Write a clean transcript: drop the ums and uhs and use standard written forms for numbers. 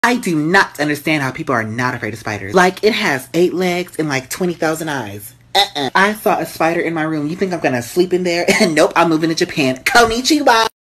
I do not understand how people are not afraid of spiders. Like, it has 8 legs and like 20,000 eyes. I saw a spider in my room. You think I'm gonna sleep in there? Nope, I'm moving to Japan. Konnichiwa!